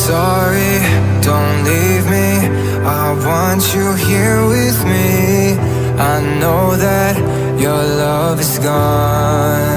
sorry, don't leave me. I want you here with me. I know that your love is gone.